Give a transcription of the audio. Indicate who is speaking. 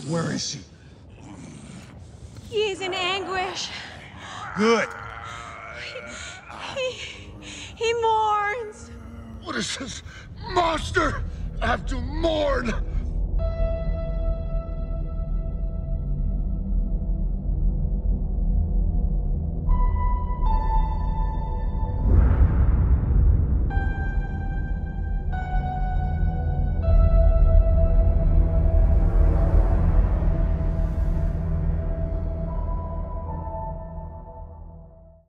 Speaker 1: Where is she?
Speaker 2: He is in anguish.
Speaker 1: Good.
Speaker 2: He mourns.
Speaker 1: What is this? Monster! I have to mourn!